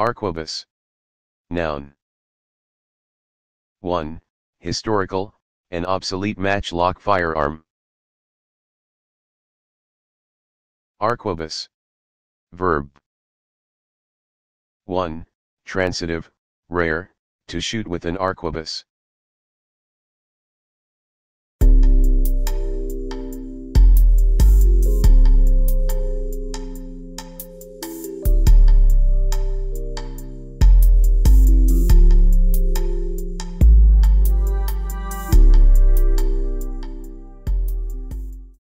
Arquebus. Noun. 1. Historical, an obsolete matchlock firearm. Arquebus. Verb. 1. Transitive, rare, to shoot with an arquebus.